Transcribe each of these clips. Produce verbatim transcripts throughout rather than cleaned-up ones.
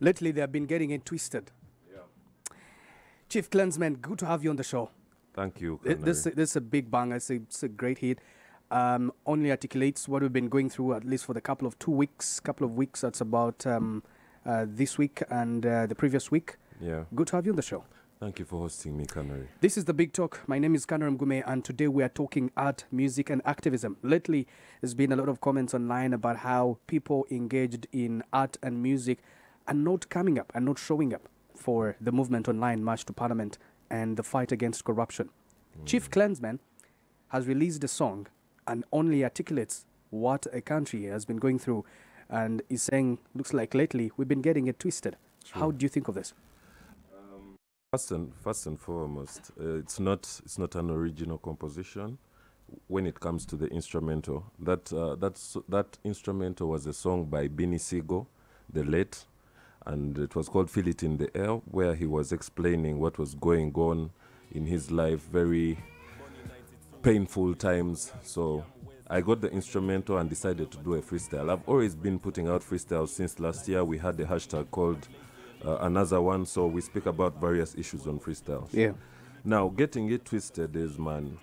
Lately, they have been getting it twisted. Yeah. Chiefclansman, good to have you on the show. Thank you. It, this, this is a big bang. I say it's a great hit. Um, only articulates what we've been going through, at least for the couple of two weeks, couple of weeks. That's about um, uh, this week and uh, the previous week. Yeah. Good to have you on the show. Thank you for hosting me, Canary. This is the Big Talk. My name is Canary Mgume, and today we are talking art, music, and activism. Lately, there's been a lot of comments online about how people engaged in art and music are not coming up, are not showing up for the movement online March to Parliament and the fight against corruption. Mm. Chiefclansman has released a song and only articulates what a country has been going through, and is saying, looks like lately we've been getting it twisted. Sure. How do you think of this? Um, first and first and foremost, uh, it's not it's not an original composition. When it comes to the instrumental, that uh, that's that instrumental was a song by Beanie Siegel, the late, and it was called "Feel It in the Air," where he was explaining what was going on in his life, very painful times. So I got the instrumental and decided to do a freestyle. I've always been putting out freestyles since last year. We had a hashtag called uh, Another One, so we speak about various issues on freestyles. Yeah. Now, getting it twisted is, man,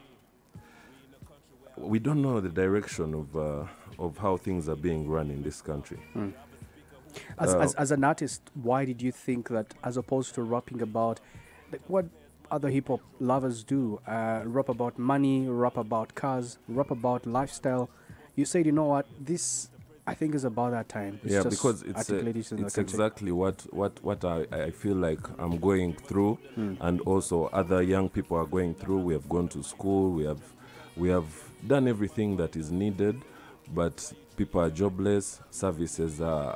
we don't know the direction of uh, of how things are being run in this country. Mm. As, uh, as, as an artist, why did you think that, as opposed to rapping about like, what other hip-hop lovers do, uh, rap about money, rap about cars, rap about lifestyle, you said, you know what, this, I think, is about that time. It's yeah, just because it's, a, it's exactly what, what, what I, I feel like I'm going through, mm. and also other young people are going through. We have gone to school, we have, we have done everything that is needed, but people are jobless, services are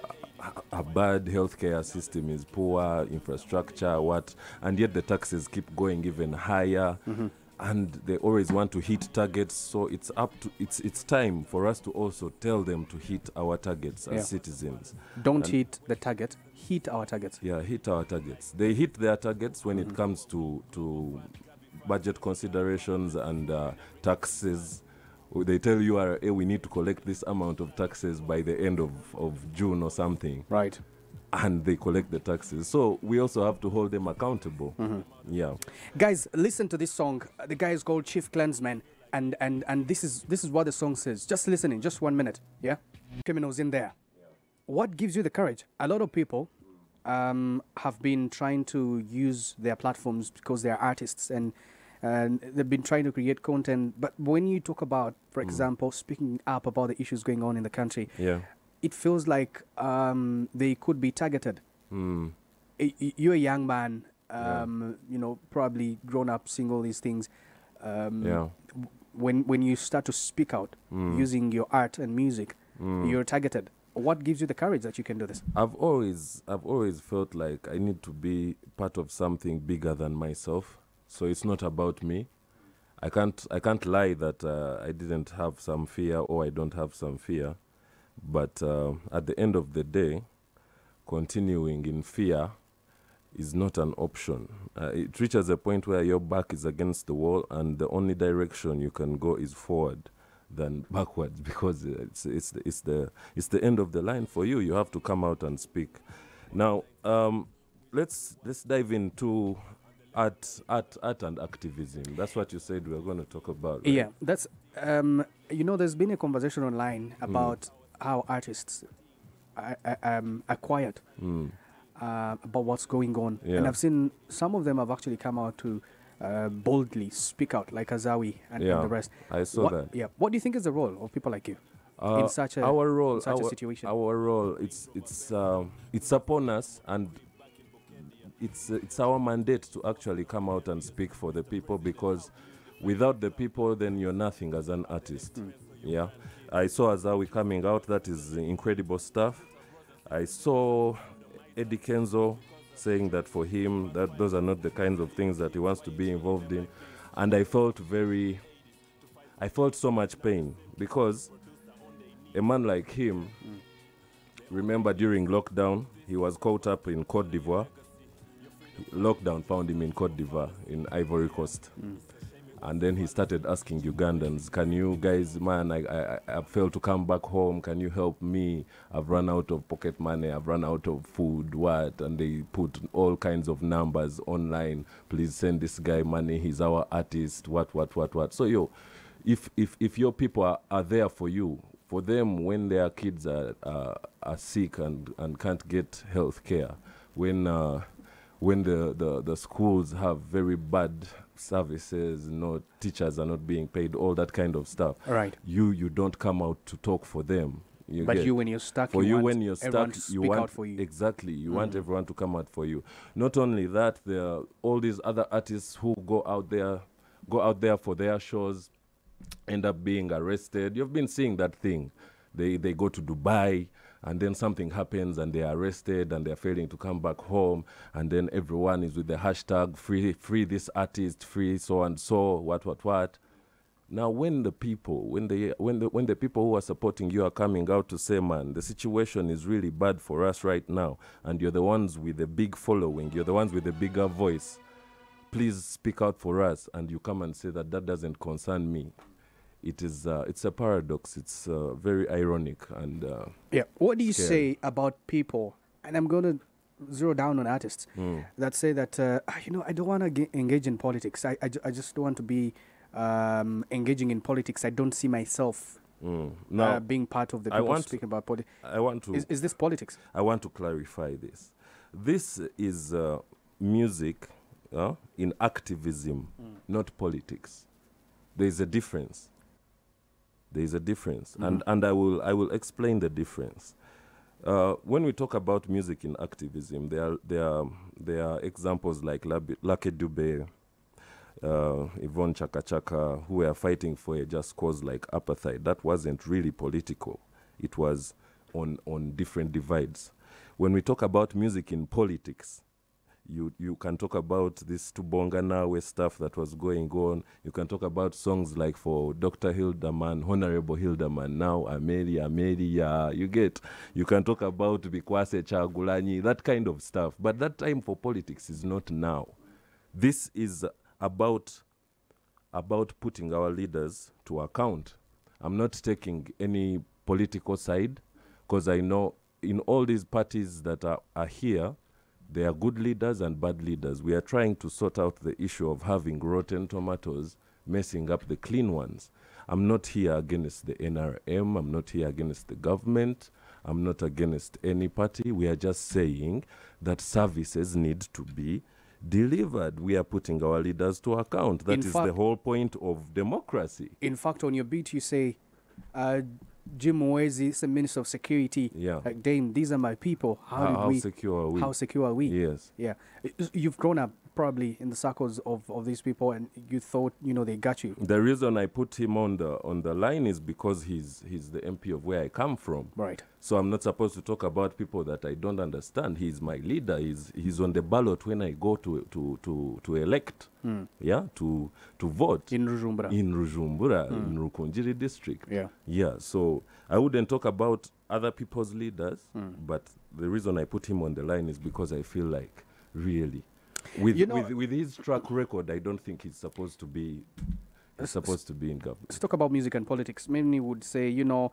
a bad, healthcare system is poor, infrastructure, what, and yet the taxes keep going even higher, mm-hmm. and they always want to hit targets. So it's up to it's it's time for us to also tell them to hit our targets as yeah. citizens. Don't and hit the target, hit our targets. Yeah, hit our targets. They hit their targets when mm-hmm. it comes to to budget considerations and uh, taxes. They tell you, uh, hey, we need to collect this amount of taxes by the end of, of June or something. Right. And they collect the taxes. So we also have to hold them accountable. Mm-hmm. Yeah. Guys, listen to this song. The guy is called Chiefclansman, and, and, and this is this is what the song says. Just listening, just one minute. Yeah? Criminals in there. Yeah. What gives you the courage? A lot of people um, have been trying to use their platforms because they're artists, and and they've been trying to create content. But when you talk about, for mm. example, speaking up about the issues going on in the country, yeah. it feels like um, they could be targeted. Mm. I, you're a young man, um, yeah. you know, probably grown up, seeing all these things. Um, yeah. When when you start to speak out mm. using your art and music, mm. you're targeted. What gives you the courage that you can do this? I've always I've always felt like I need to be part of something bigger than myself. So it's not about me. I can't I can't lie that uh, I didn't have some fear or I don't have some fear. But uh, at the end of the day, continuing in fear is not an option. Uh, it reaches a point where your back is against the wall and the only direction you can go is forward than backwards, because it's it's the, it's the it's the end of the line for you. You have to come out and speak. Now, um, let's let's dive into Art, art, art, and activism. That's what you said we were going to talk about. Right? Yeah, that's um, you know, there's been a conversation online about mm. how artists are, are, um, are quiet mm. uh, about what's going on, yeah. and I've seen some of them have actually come out to uh, boldly speak out, like Azawi and, yeah, and the rest. I saw what, that. Yeah. What do you think is the role of people like you uh, in such a our role, in such our, a situation? Our role, it's it's uh, it's upon us, and It's uh, it's our mandate to actually come out and speak for the people, because without the people, then you're nothing as an artist. Mm. Yeah, I saw Azawi coming out. That is incredible stuff. I saw Eddie Kenzo saying that for him, that those are not the kinds of things that he wants to be involved in, and I felt very, I felt so much pain, because a man like him, mm. remember during lockdown, he was caught up in Cote d'Ivoire. Lockdown found him in Cote d'Ivoire, in Ivory Coast. Mm. And then he started asking Ugandans, can you guys, man, I, I, I failed to come back home. Can you help me? I've run out of pocket money. I've run out of food, what? And they put all kinds of numbers online. Please send this guy money. He's our artist, what, what, what, what. So, yo, if, if, if your people are, are there for you, for them, when their kids are, uh, are sick and, and can't get health care, when, uh, when the, the, the schools have very bad services, no teachers are not being paid, all that kind of stuff. Right. You you don't come out to talk for them. You but get, you, when you're stuck, for you, you want when you're everyone stuck, to you speak want out for you. Exactly. You Mm. want everyone to come out for you. Not only that, there are all these other artists who go out there, go out there for their shows, end up being arrested. You've been seeing that thing. They they go to Dubai, and then something happens and they are arrested and they're failing to come back home, and then everyone is with the hashtag free free this artist, free so and so, what what what. Now when the people, when the when the when the people who are supporting you are coming out to say, man, the situation is really bad for us right now, and you're the ones with the big following, you're the ones with the bigger voice, please speak out for us, and you come and say that that doesn't concern me. It is, uh, it's a paradox. It's uh, very ironic and uh, yeah. What do you scary. say about people? And I'm going to zero down on artists Mm. that say that uh, you know, I don't want to ge- engage in politics. I, I, ju- I just don't want to be um, engaging in politics. I don't see myself Mm. uh, Now, being part of the I people want speaking about politics. I want to Is, is this politics? I want to clarify this. This is uh, music uh, in activism, Mm. not politics. There is a difference. There is a difference, Mhm. and and I will I will explain the difference. Uh, when we talk about music in activism, there are there are there are examples like Labi- Lucky Dube, uh, Yvonne Chaka Chaka, who were fighting for a just cause like apartheid. That wasn't really political. It was on on different divides. When we talk about music in politics, you you can talk about this Tubonga Nawe stuff that was going on. You can talk about songs like for Doctor Hildeman, Honorable Hildeman, now Ameli, Ameli, yeah, you get. You can talk about Bikwase Chagulanyi, that kind of stuff. But that time for politics is not now. This is about, about putting our leaders to account. I'm not taking any political side, because I know in all these parties that are, are here, there are good leaders and bad leaders. We are trying to sort out the issue of having rotten tomatoes messing up the clean ones. I'm not here against the N R M. I'm not here against the government. I'm not against any party. We are just saying that services need to be delivered. We are putting our leaders to account. That In is fact- the whole point of democracy. In fact, on your beat, you say, uh, Jim Mwezi is the Minister of Security. Yeah. Like, Dame, these are my people. How, How, did how we? secure are we? How secure are we? Yes. Yeah. I- You've grown up probably in the circles of, of these people, and you thought, you know, they got you. The reason I put him on the on the line is because he's he's the M P of where I come from. Right. So I'm not supposed to talk about people that I don't understand. He's my leader. He's he's on the ballot when I go to to to, to elect. Mm. Yeah, to to vote In Rujumbura. in Rujumbura, in Rukunjiri district. Yeah. Yeah. So I wouldn't talk about other people's leaders, Mm. but the reason I put him on the line is because I feel like really, with You know- with, with his track record, I don't think he's supposed to be he's supposed to be in government. Let's talk about music and politics. Many would say, you know,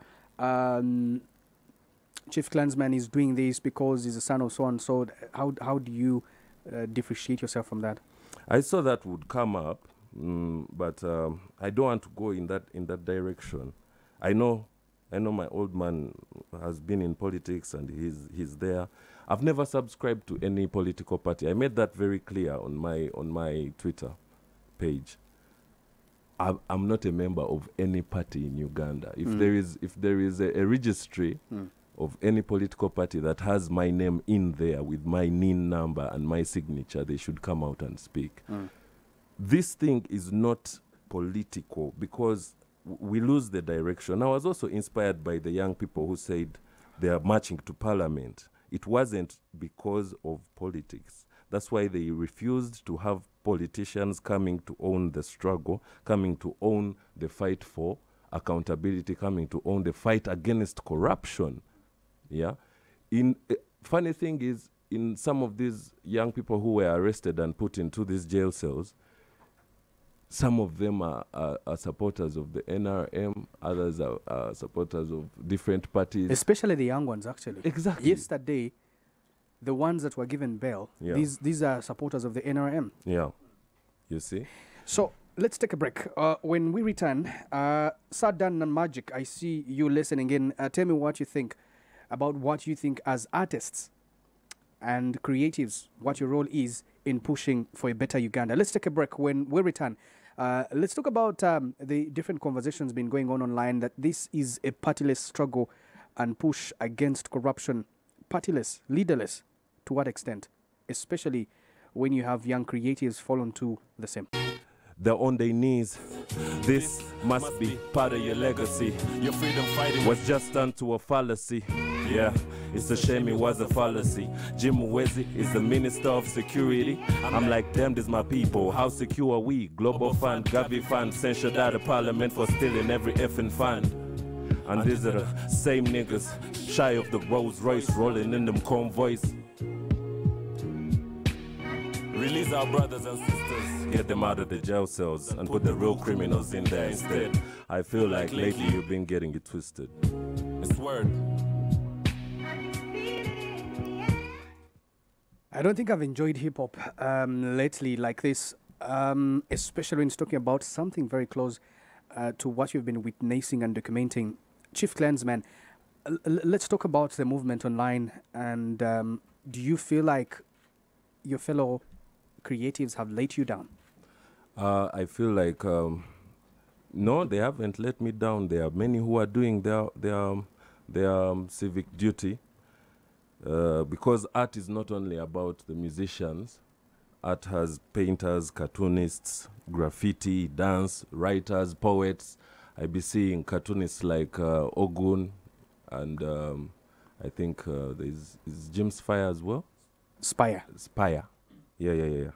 um, Chiefclansman is doing this because he's a son of so and so. How how do you uh, differentiate yourself from that? I saw that would come up, mm, but um, I don't want to go in that in that direction. I know, I know my old man has been in politics and he's he's there. I've never subscribed to any political party. I made that very clear on my on my Twitter page. I'm, I'm not a member of any party in Uganda. If Mm. there is if there is a, a registry Mm. of any political party that has my name in there with my N I N number and my signature, they should come out and speak. Mm. This thing is not political because w- we lose the direction. I was also inspired by the young people who said they are marching to parliament. It wasn't because of politics. That's why they refused to have politicians coming to own the struggle, coming to own the fight for accountability, coming to own the fight against corruption. Yeah. In uh, funny thing is, in some of these young people who were arrested and put into these jail cells, Some of them are, are, are supporters of the N R M, others are, are supporters of different parties. Especially the young ones, actually. Exactly. Yesterday, the ones that were given bail, Yeah. these these are supporters of the N R M. Yeah, you see? So let's take a break. Uh, when we return, uh, Sadan and Magic, I see you listening in. Uh, tell me what you think about what you think as artists and creatives, what your role is in pushing for a better Uganda. Let's take a break. When we return, uh, let's talk about um, the different conversations been going on online, that this is a partyless struggle and push against corruption. Partyless, leaderless, to what extent? Especially when you have young creatives fall onto the same. They're on their knees. This must be part of your legacy. Your freedom fighting was just turned to a fallacy. Yeah, it's a shame it was a fallacy. Jim Mwezi is the Minister of Security. I'm like, damn, this my people. How secure are we? Global Fund, Gavi Fund, censured out of Parliament for stealing every effing fund. And these are the same niggas, shy of the Rolls Royce, rolling in them convoys. Release our brothers and sisters, get them out of the jail cells and put the real criminals in there instead. I feel like lately you've been getting it twisted. It's word. I don't think I've enjoyed hip-hop um, lately like this, um, especially when it's talking about something very close uh, to what you've been witnessing and documenting. Chiefclansman, l- l- let's talk about the movement online. And um, do you feel like your fellow creatives have let you down? Uh, I feel like, um, no, they haven't let me down. There are many who are doing their, their, their um, civic duty. Uh, because art is not only about the musicians. Art has painters, cartoonists, graffiti, dance, writers, poets. I be seeing cartoonists like uh, Ogun, and um, I think uh, there's is Jim's Fire as well. Spire. Spire, yeah, yeah, yeah. yeah.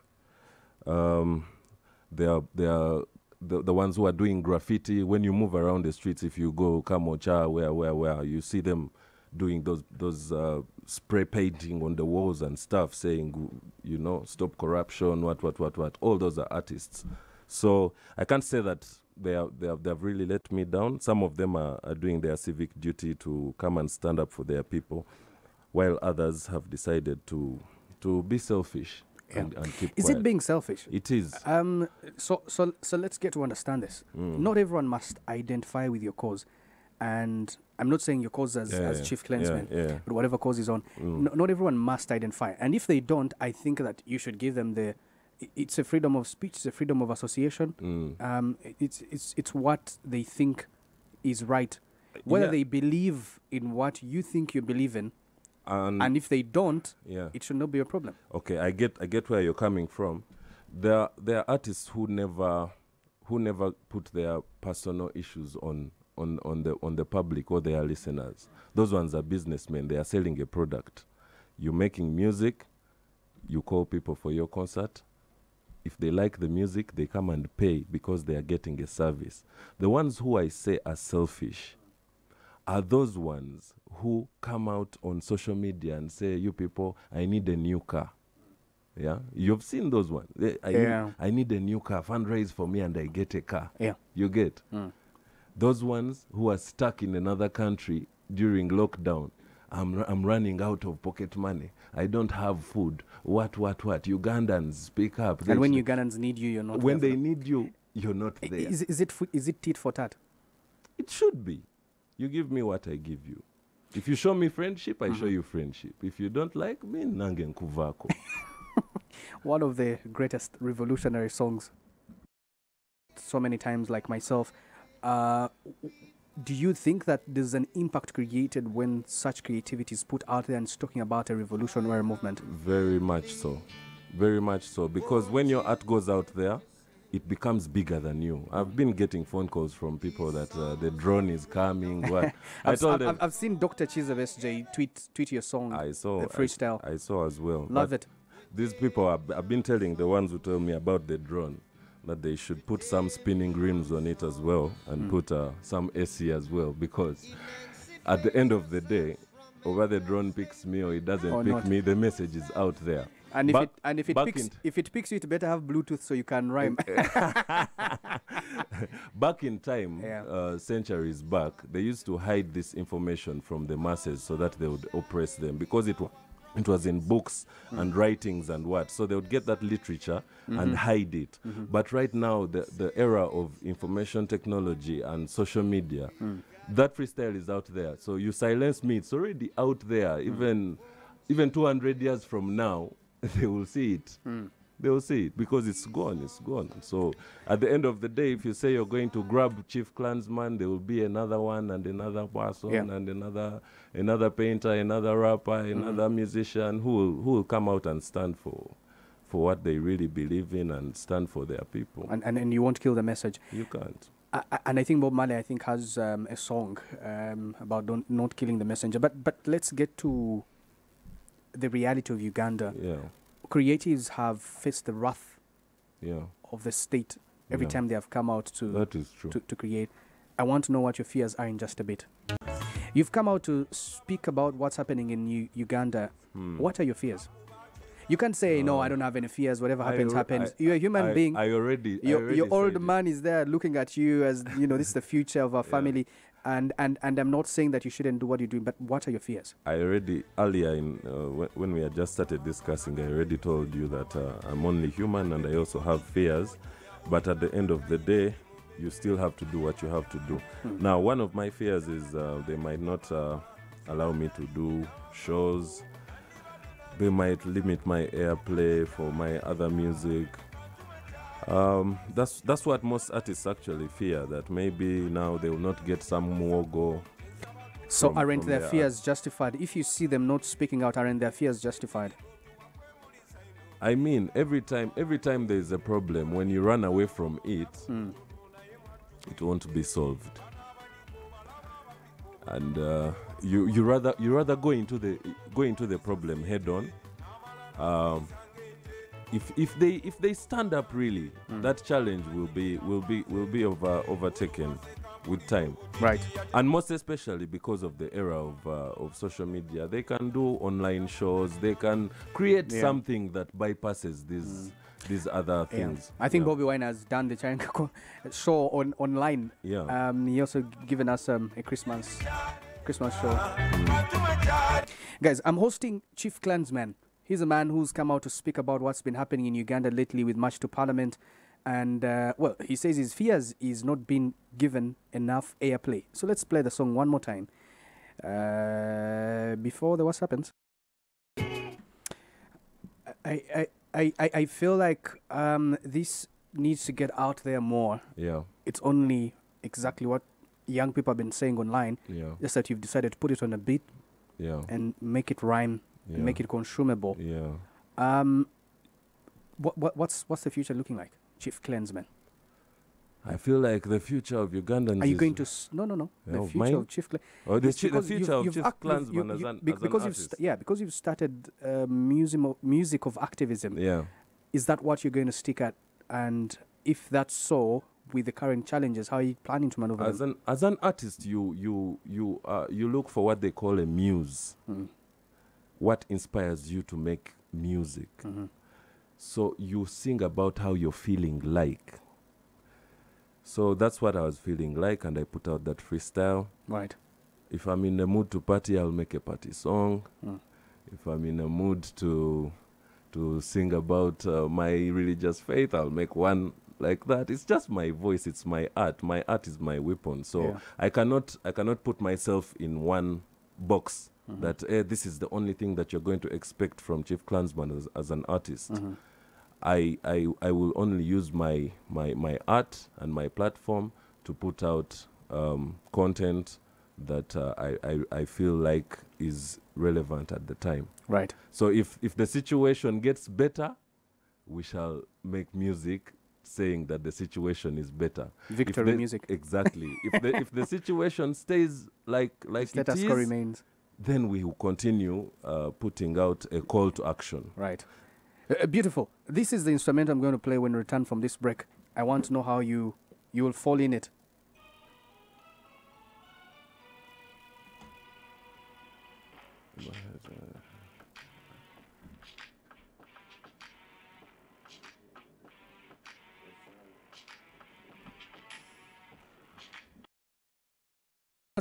Um, they are they are the the ones who are doing graffiti. When you move around the streets, if you go Kamocha, where where where you see them doing those those uh, spray painting on the walls and stuff, saying, you know, stop corruption, what what what what. All those are artists. So I can't say that they are they have they've really let me down. Some of them are, are doing their civic duty to come and stand up for their people, while others have decided to to be selfish. Yeah. And, and keep Is quiet. it being selfish? It is. Um. So so so let's get to understand this. Mm. Not everyone must identify with your cause, and I'm not saying your cause as, Yeah, as yeah. Chiefclansman, Yeah, yeah. but whatever cause is on. Mm. No, not everyone must identify, and if they don't, I think that you should give them the. i- It's a freedom of speech. It's a freedom of association. Mm. Um. i- It's it's it's what they think is right, whether Yeah. they believe in what you think you believe in, And, and if they don't, yeah. it should not be a problem. Okay, I get I get where you're coming from. There there are artists who never who never put their personal issues on on, on the on the public or their listeners. Those ones are businessmen. They are selling a product. You're making music, you call people for your concert. If they like the music, they come and pay because they are getting a service. The ones who I say are selfish are those ones who come out on social media and say, you people, I need a new car. Yeah, you've seen those ones. They- I, Yeah. need, I need a new car, fundraise for me and I get a car. Yeah. You get? Mm. Those ones who are stuck in another country during lockdown. I'm, r- I'm running out of pocket money. I don't have food. What, what, what? Ugandans, speak up. They And when should- Ugandans need you, you're not. when there they for them. need you, you're not I- there. Is, is it fu- is it tit for tat? It should be. You give me what I give you. If you show me friendship, I show you friendship. If you don't like me, nange nkuvako. One of the greatest revolutionary songs. So many times, like myself. Uh, do you think that there's an impact created when such creativity is put out there and it's talking about a revolutionary movement? Very much so. Very much so. Because when your art goes out there, it becomes bigger than you. I've been getting phone calls from people that uh, the drone is coming. What? I I've, told I've, them. I've- I've seen Doctor Chiza S J tweet tweet your song, I saw. the freestyle. I, I saw as well. Love But it. These people, I've, I've been telling the ones who told me about the drone that they should put some spinning rims on it as well and put uh, some A C as well, because at the end of the day, whether the drone picks me or it doesn't Or pick not. me, the message is out there. And if Back- it and if it back picks in- if it picks you, it better have Bluetooth so you can rhyme. Back in time, Yeah. uh, centuries back, they used to hide this information from the masses so that they would oppress them because it was. It was in books mm. and writings and what. So they would get that literature mm-hmm. and hide it. Mm-hmm. But right now, the, the era of information technology and social media, mm. that freestyle is out there. So you silence me, it's already out there. Mm. Even even two hundred years from now, they will see it. Mm. They will see it because it's gone, it's gone. So at the end of the day, if you say you're going to grab Chiefclansman, there will be another one and another person yeah. and another another painter, another rapper, another mm. musician who will, who will come out and stand for for what they really believe in and stand for their people. And and, and you won't kill the message. You can't. I, I, and I think Bob Marley, I think, has um, a song um, about don't, not killing the messenger. But but let's get to the reality of Uganda. Yeah. Creatives have faced the wrath yeah. of the state every yeah. time they have come out to, that is true. to to create. I want to know what your fears are in just a bit. You've come out to speak about what's happening in U- Uganda. Hmm. What are your fears? You can't say, uh, no, I don't have any fears. Whatever happens, I, happens. I, You're a human I, being. I already, your I already your old it. man is there looking at you as, you know, this is the future of our family. Yeah. And, and, and I'm not saying that you shouldn't do what you're doing, but what are your fears? I already, earlier, in, uh, w- when we had just started discussing, I already told you that uh, I'm only human and I also have fears. But at the end of the day, you still have to do what you have to do. Hmm. Now, one of my fears is uh, they might not uh, allow me to do shows. They might limit my airplay for my other music. Um, that's that's what most artists actually fear, that maybe now they will not get some wogo. So from, aren't from their their fears art. justified? If you see them not speaking out, aren't their fears justified? I mean, every time every time there is a problem, when you run away from it, mm. it won't be solved. And uh, you you rather you rather go into the go into the problem head on. Um, if if they if they stand up really, mm. that challenge will be will be will be over, overtaken with time. Right. And most especially because of the era of uh, of social media, they can do online shows. They can create yeah. something that bypasses these. Mm. These other things. Yeah. I think yeah. Bobby Wine has done the China show on online. Yeah. Um, he also given us um, a Christmas Christmas show. Mm. Guys, I'm hosting Chiefclansman. He's a man who's come out to speak about what's been happening in Uganda lately with March to Parliament. And, uh, well, he says his fears is not being given enough airplay. So let's play the song one more time. Uh, before the what happens. I... I I, I, I feel like um, this needs to get out there more. Yeah. It's only exactly what young people have been saying online. Yeah. Just that you've decided to put it on a beat. Yeah. And make it rhyme. Yeah. And make it consumable. Yeah. Um. What what what's what's the future looking like, Chiefclansman? I feel like the future of Ugandans. Are you is going to s- no no no yeah, the of future mine? of Chief? Oh, the, chi- the because future you've- of you've Chief act- you've- Clansman you- as you- an, be- as an because you've artist. st- yeah because you've started uh, music of, music of activism. Yeah. Is that what you're going to stick at? And if that's so, with the current challenges, how are you planning to maneuver As them? an as an artist, you you you uh, you look for what they call a muse. Mm. What inspires you to make music? Mm-hmm. So you sing about how you're feeling like. So that's what I was feeling like, and I put out that freestyle. Right. If I'm in the mood to party, I'll make a party song. Mm. If I'm in a mood to to sing about uh, my religious faith, I'll make one like that. It's just my voice. It's my art. My art is my weapon. So Yeah. I cannot I cannot put myself in one box. Mm-hmm. That eh, this is the only thing that you're going to expect from Chiefclansman as, as an artist. Mm-hmm. I, I I will only use my, my my art and my platform to put out um, content that uh, I, I I feel like is relevant at the time. Right. So if if the situation gets better, we shall make music saying that the situation is better. Victory If the- music. Exactly. if the if the situation stays like like it Status is, quo remains. then we will continue uh, putting out a call to action. Right. Uh, beautiful. This is the instrument I'm going to play when we return from this break. I want to know how you you will fall in it.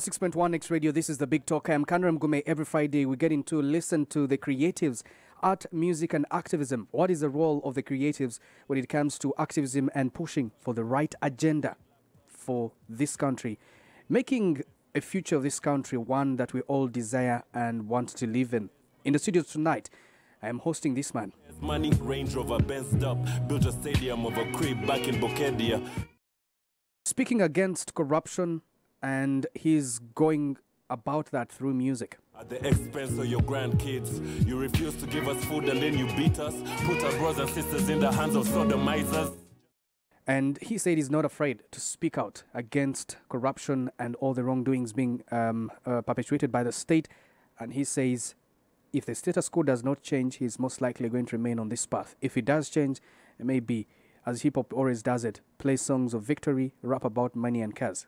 six point one X Radio, this is the Big Talk. I'm Kanram Gume. Every Friday we get into listen to the creatives, art, music and activism. What is the role of the creatives when it comes to activism and pushing for the right agenda for this country? Making a future of this country one that we all desire and want to live in. In the studio tonight, I am hosting this man. Money, Range Rover, Benzed up, built a stadium of a crib back in Bokedia. Speaking against corruption, and he's going about that through music. At the expense of your grandkids, you refuse to give us food and then you beat us, put our brothers and sisters in the hands of sodomizers. And he said he's not afraid to speak out against corruption and all the wrongdoings being um, uh, perpetuated by the state. And he says if the status quo does not change, he's most likely going to remain on this path. If it does change, it may be, as hip-hop always does it, play songs of victory, rap about money and cars.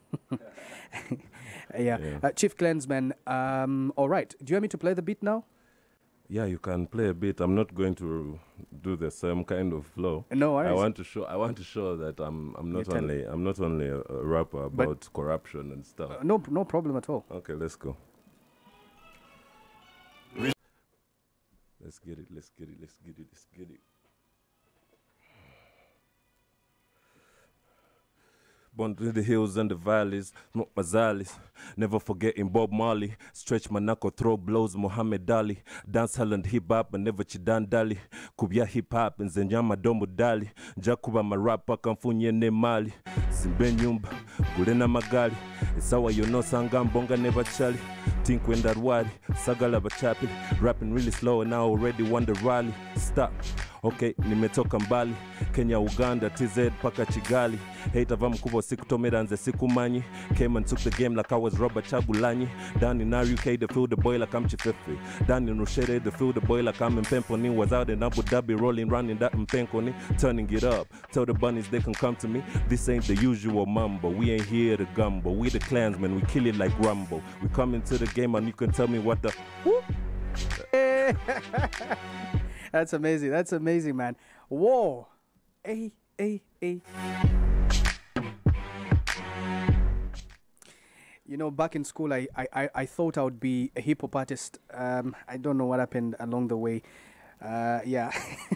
yeah. Yeah. Uh, Chiefclansman, um, all right. Do you want me to play the beat now? Yeah, you can play a bit. I'm not going to do the same kind of flow. No worries. I want to show. I want to show that I'm. I'm not only. I'm not only a, a rapper about But, corruption and stuff. Uh, no, no problem at all. Okay, let's go. Let's get it. Let's get it. Let's get it. Let's get it. Born to the hills and the valleys, smoke Mazalis. Never forgetting Bob Marley. Stretch my knuckle, throw blows, Muhammad Ali. Dance hall and hip hop, and never chidan dali. Kubya hip hop, and Zenyama domo dali. Jakuba marapa, kamfunye ne mali. Simbe nyumba, gulena magali. Isawa yono sanga mbonga never chali. Think when that wadi, sagala bachapi. Rapping really slow and I already won the rally. Stop. Okay, nimetoka mbali. Kenya, Uganda, T Z, paka Chigali. Hater va mkubwa siku tomera nze siku manyi. Came and took the game like I was Robert Chagulanyi. Down in R U K, they feel the boy like I'm Chifefe. Down in Rushere, they feel the boy like I'm Mpemponi. Was out in Abu Dhabi, rolling, running that Mpenkoni. Turning it up, tell the bunnies they can come to me. This ain't the usual mambo, we ain't here to gumbo. We the clansmen, we kill it like Rambo. We come into the game and you can tell me what the... Whoop. That's amazing. That's amazing, man. Whoa. Hey, hey, hey. You know, back in school, I, I, I thought I would be a hip-hop artist. Um, I don't know what happened along the way. Uh, yeah,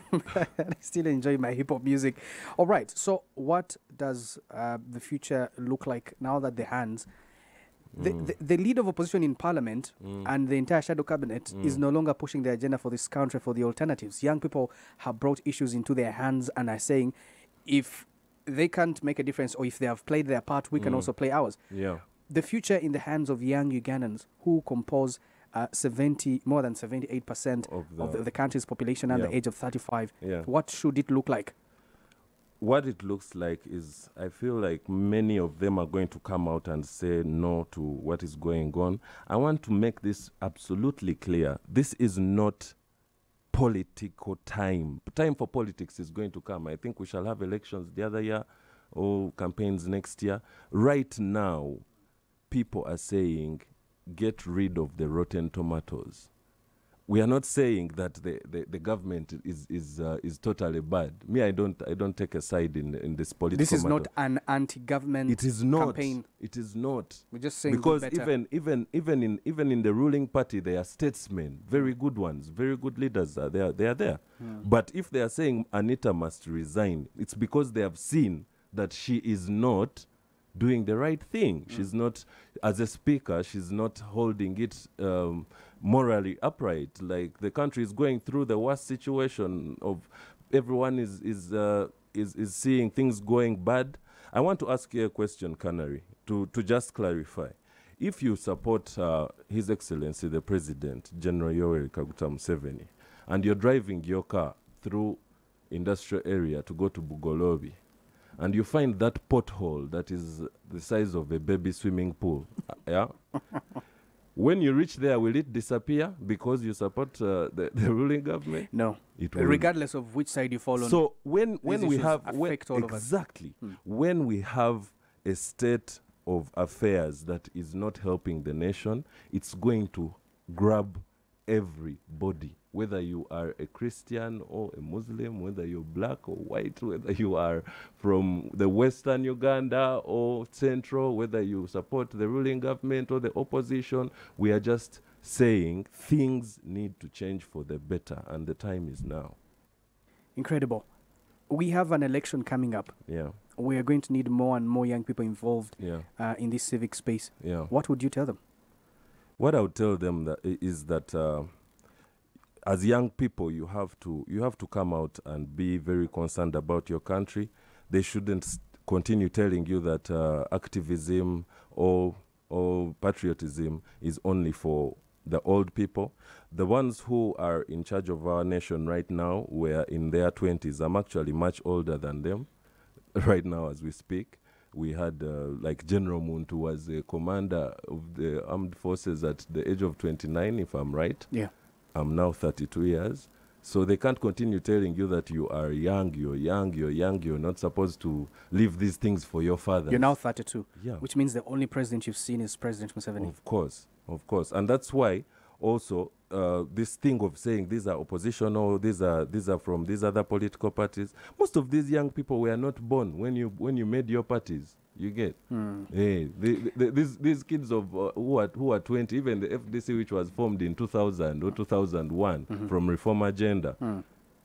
I still enjoy my hip-hop music. All right, so what does uh, the future look like now that the hands... The, Mm. the, the leader of opposition in parliament Mm. and the entire shadow cabinet Mm. is no longer pushing the agenda for this country for the alternatives. Young people have brought issues into their hands and are saying if they can't make a difference or if they have played their part, we can Mm. also play ours. Yeah. The future in the hands of young Ugandans who compose uh, seventy, more than seventy-eight percent Of the, of the, the country's population under Yeah. the age of thirty-five. yeah. What should it look like? What it looks like is, I feel like many of them are going to come out and say no to what is going on. I want to make this absolutely clear. This is not political time. Time for politics is going to come. I think we shall have elections the other year or campaigns next year. Right now, people are saying, get rid of the rotten tomatoes. We are not saying that the, the, the government is is uh, is totally bad. Me, I don't I don't take a side in in this political. This is matter. not an anti-government It is not. campaign. It is not. We're just saying Because do better. even even even in even in the ruling party, they are statesmen, very good ones, very good leaders. Are there? They are there. Hmm. But if they are saying Anita must resign, it's because they have seen that she is not doing the right thing. Mm. She's not, as a speaker, she's not holding it um, morally upright. Like the country is going through the worst situation of everyone is is uh, is is seeing things going bad. I want to ask you a question, Canary, to to just clarify. If you support uh, His Excellency the President, General Yoweri Kaguta Museveni, and you're driving your car through industrial area to go to Bugolobi, and you find that pothole that is the size of a baby swimming pool, uh, yeah? When you reach there, will it disappear because you support uh, the, the ruling government? No. It will. Regardless of which side you fall on. So when, when we issues have... When, affect all of us. exactly. Hmm. When we have a state of affairs that is not helping the nation, it's going to grab everybody whether you are a Christian or a Muslim, whether you're black or white, whether you are from the Western Uganda or Central, whether you support the ruling government or the opposition, we are just saying things need to change for the better, and the time is now. Incredible. We have an election coming up. Yeah. We are going to need more and more young people involved Yeah. uh, in this civic space. Yeah. What would you tell them? What I would tell them that i- is that uh, as young people, you have to you have to come out and be very concerned about your country. They shouldn't s- continue telling you that uh, activism or or patriotism is only for the old people. The ones who are in charge of our nation right now were in their twenties. I'm actually much older than them right now as we speak. We had uh, like General Muntu was a commander of the armed forces at the age of twenty-nine, if I'm right. Yeah. I'm now thirty-two years. So they can't continue telling you that you are young, you're young, you're young, you're not supposed to leave these things for your father. You're now thirty-two, Yeah. which means the only president you've seen is President Museveni. Of course, of course. And that's why also uh, this thing of saying these are oppositional, these are these are from these other political parties. Most of these young people were not born when you when you made your parties. You get, Mm. hey, the, the, these these kids of uh, who are who are twenty, even the F D C, which was formed in two thousand or two thousand one Mhm. from Reform Agenda. Mm.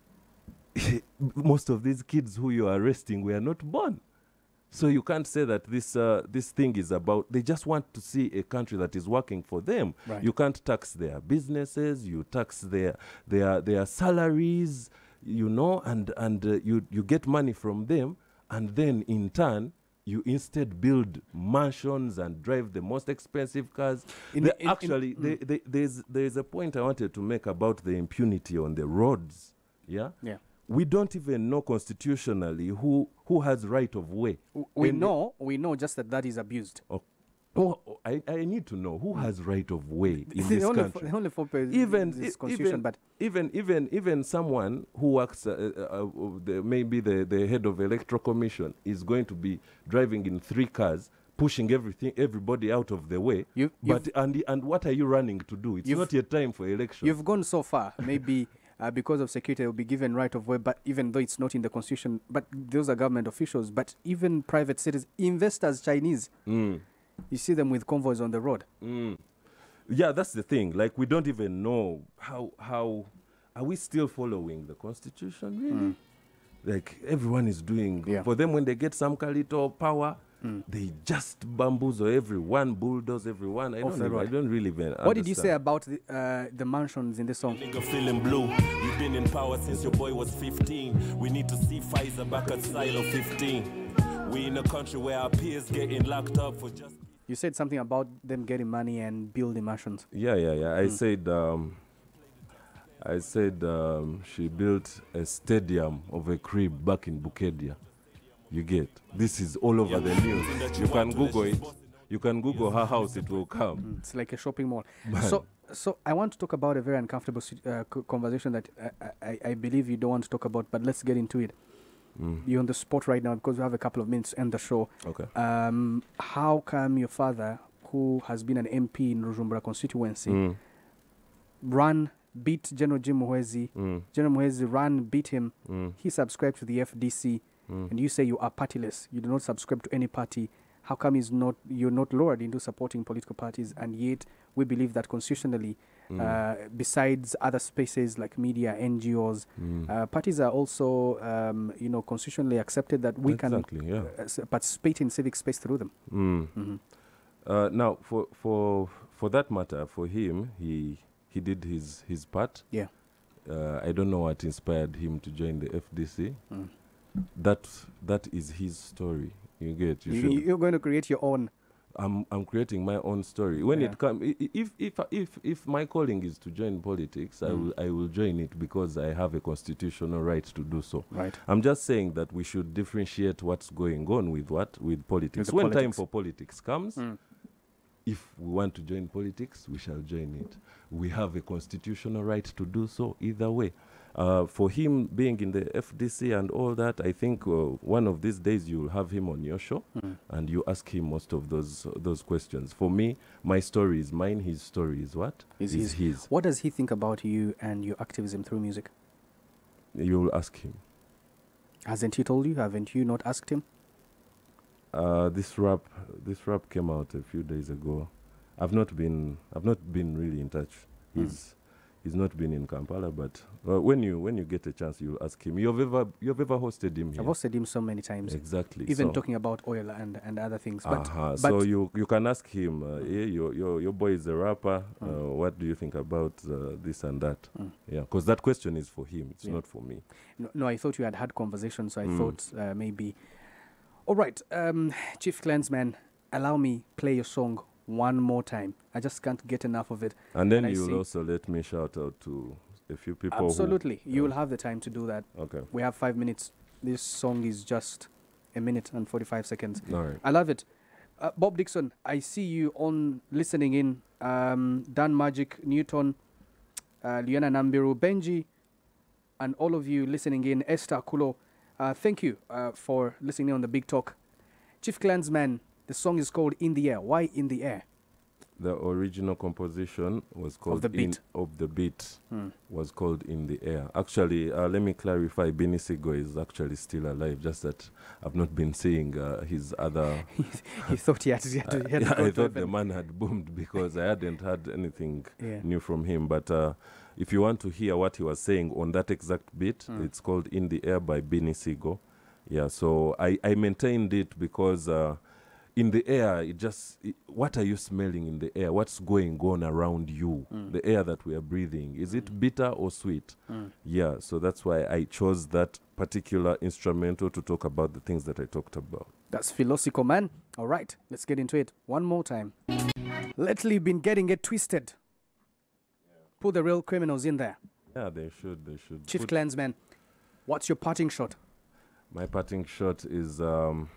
Most of these kids who you are arresting were not born. So you can't say that this uh, this thing is about, they just want to see a country that is working for them. Right. You can't tax their businesses, you tax their their their salaries, you know, and and uh, you you get money from them, and then in turn you instead build mansions and drive the most expensive cars. In- The- in- in- actually, mm. they, they, there's there's a point I wanted to make about the impunity on the roads. Yeah. Yeah. We don't even know constitutionally who who has right of way. W- We And- know, we know just that that is abused. Oh, oh, oh, I, I need to know who has right of way in the this only country. For, only for pe- Even this i- constitution, even, but even even even someone who works uh, uh, uh, the, maybe the, the head of electoral commission is going to be driving in three cars, pushing everything everybody out of the way. You- but and and what are you running to do? It's You've- not yet time for election. you've gone so far. Maybe uh, because of security, they will be given right of way. But even though it's not in the constitution, but those are government officials. But even private citizens, investors, Chinese, Mm. you see them with convoys on the road. Mm. Yeah, that's the thing. Like, we don't even know how how are we still following the constitution, really? Like, everyone is doing Yeah. for them when they get some little power, they just bamboozle everyone, bulldoze everyone. I Off don't the even, I road. don't really even What did you say understand. about the, uh, the mansions in this song? Nigga feeling blue. You've been in power since your boy was fifteen. We need to see Pfizer back at Silo fifteen. We in a country where our peers getting locked up for just. You said something about them getting money and building mansions. Yeah, yeah, yeah. I said um I said um, she built a stadium of a crib back in Bukedia. You get, this is all over the news. You can Google it. You can Google her house, it will come. It's like a shopping mall. So, so I want to talk about a very uncomfortable sit- uh, co- conversation that I, I, I believe you don't want to talk about, but let's get into it. Mm. You're on the spot right now because we have a couple of minutes to end the show. Okay. Um, how come your father, who has been an M P in Rujumbura constituency, Mm. ran, beat General Jim Muhwezi, Mm. General Muhwezi ran, beat him, Mm. he subscribed to the F D C, Mm. and you say you are partyless, you do not subscribe to any party. How come is not you're not lowered into supporting political parties, and yet we believe that constitutionally, Mm. uh, besides other spaces like media, N G Os, Mm. uh, parties are also um, you know constitutionally accepted that we Exactly, can yeah. uh, s- participate in civic space through them. Mm. Mhm. Uh, now, for for for that matter, for him, he he did his his part. Yeah. Uh, I don't know what inspired him to join the F D C. Mm. That that is his story. You get. You You, should. you're going to create your own. I'm I'm creating my own story. When Yeah. it comes, if if if if my calling is to join politics, I Mm. will I will join it because I have a constitutional right to do so. Right. I'm just saying that we should differentiate what's going on with what with politics. the When time politics. for politics comes, Mm. if we want to join politics, we shall join it. We have a constitutional right to do so either way. Uh, for him being in the F D C and all that, I think uh, one of these days you'll have him on your show Mm. and you ask him most of those those questions. For me, my story is mine, his story is what? Is Is his. his. What does he think about you and your activism through music? You'll ask him. Hasn't he told you? Haven't you not asked him? Uh, this rap, this rap came out a few days ago. I've not been, I've not been really in touch. He's, Mm. he's not been in Kampala, but uh, when you when you get a chance, you'll ask him. You've ever you've ever hosted him here? I've hosted him so many times, Exactly. even so, talking about oil and, and other things. But, uh-huh. but so you you can ask him. Uh, yeah, your your your boy is a rapper. Uh, Mm. what do you think about uh, this and that? Mm. Yeah, because that question is for him. It's Yeah. not for me. no, no, I thought you had had conversations, so I Mm. thought uh, maybe. All right, um, Chiefclansman, allow me play your song one more time. I just can't get enough of it. And then And I you'll see- also let me shout out to a few people. Absolutely, you yeah. will have the time to do that. Who, okay. We have five minutes. This song is just a minute and forty-five seconds. All right. I love it. Uh, Bob Dixon, I see you on listening in. Um, Dan Magic, Newton, uh, Liana Nambiru, Benji, and all of you listening in. Esther Kulo, uh, thank you uh, for listening in on the Big Talk. Chiefclansman, the song is called In the Air. Why In the Air? The original composition was called the in, beat. of the beat Hmm. was called In the Air. Actually, uh, let me clarify. Benny Sigo is actually still alive. Just that I've not been seeing uh, his other. He thought he had to, he had to, he had to I, go I to thought the heaven. man had boomed because I hadn't heard anything Yeah. new from him. But uh, if you want to hear what he was saying on that exact beat, Mm. it's called In the Air by Benny Sigo. Yeah, so I, I maintained it because uh, in the air, it just, it, what are you smelling in the air? What's going on around you? Mm. The air that we are breathing, is it bitter or sweet? Mm. Yeah, so that's why I chose that particular instrumental to talk about the things that I talked about. That's philosophical, man. All right, let's get into it one more time. Lately, been getting it twisted. Put the real criminals in there. Yeah, they should, they should. Chief put- Clansman, what's your parting shot? My parting shot is um,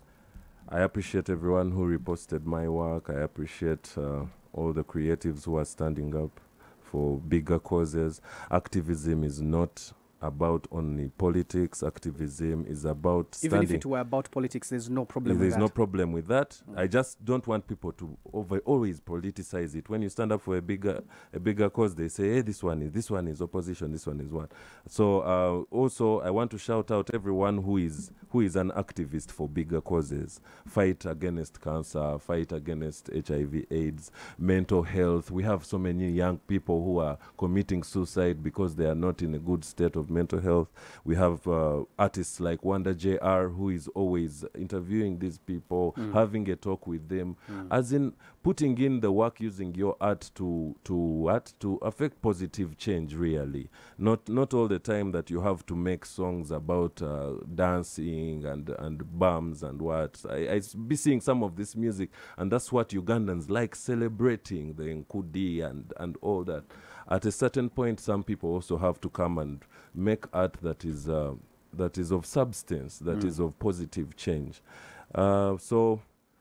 I appreciate everyone who reposted my work. I appreciate uh, all the creatives who are standing up for bigger causes. Activism is not about only politics. Activism is about Even if standing. it were about politics, there's no problem with There's that. no problem with that. Mm. I just don't want people to over, always politicize it. When you stand up for a bigger a bigger cause, they say, "Hey, this one is this one is opposition. This one is what." So uh, also, I want to shout out everyone who is who is an activist for bigger causes. Fight against cancer. Fight against H I V/AIDS. Mental health. We have so many young people who are committing suicide because they are not in a good state of mental health. We have uh, artists like Wanda J R who is always interviewing these people, Mm. having a talk with them, Mm. as in putting in the work, using your art to to what to affect positive change. Really, not not all the time that you have to make songs about uh, dancing and and bums and what. I, I s- be seeing some of this music, and that's what Ugandans like, celebrating the Nkudi and and all that. At a certain point, some people also have to come and make art that is uh, that is of substance, that is Mm. of positive change. Uh, so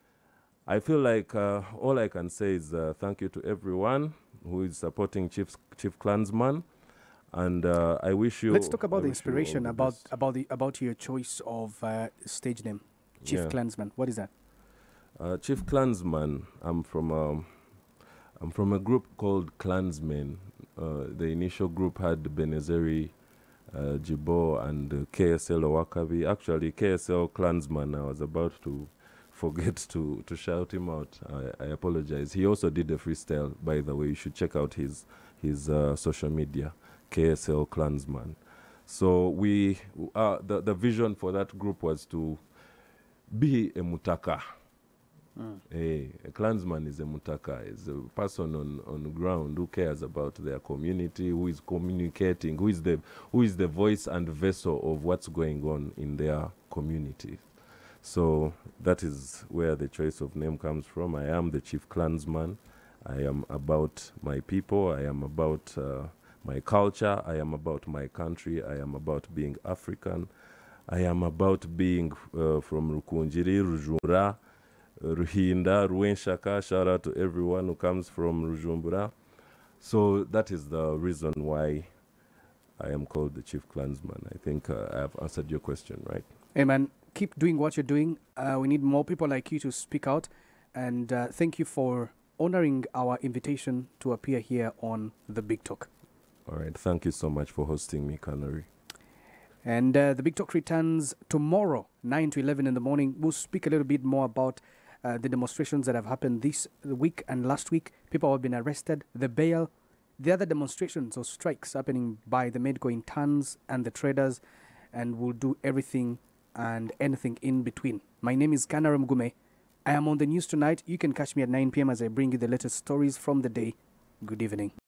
I feel like uh, all I can say is uh, thank you to everyone who is supporting Chief Chiefclansman, and uh, I wish you. Let's talk about I the wish you all inspiration the about best. about the about your choice of uh, stage name, Chief Yeah. Clansman. What is that? Uh, Chiefclansman. I'm from um, I'm from a group called Clansmen. Uh, the initial group had Benezeri, uh, Jibo, and uh, K S L Owakabi. Actually, K S L Clansman. I was about to forget to to shout him out. I, I apologize. He also did a freestyle, by the way. You should check out his his uh, social media, K S L Clansman. So we uh, the the vision for that group was to be a mutaka. Mm. Hey, a clansman is a mutaka, is a person on, on the ground who cares about their community, who is communicating, who is the who is the voice and vessel of what's going on in their community. So that is where the choice of name comes from. I am the Chief Clansman. I am about my people. I am about uh, my culture. I am about my country. I am about being African. I am about being uh, from Rukunjiri, Rujura, Ruhinda, Ruenshaka. Shout out to everyone who comes from Rujumbura. So that is the reason why I am called the Chiefclansman. I think uh, I have answered your question, right? Hey, man, keep doing what you're doing. Uh, we need more people like you to speak out. And uh, thank you for honoring our invitation to appear here on the Big Talk. All right. Thank you so much for hosting me, Canary. And uh, the Big Talk returns tomorrow, nine to eleven in the morning. We'll speak a little bit more about uh, the demonstrations that have happened this week and last week. People have been arrested, the bail, the other demonstrations or strikes happening by the medical interns and the traders, and we'll do everything and anything in between. My name is Canary Mgume. I am on the news tonight. You can catch me at nine p.m. as I bring you the latest stories from the day. Good evening.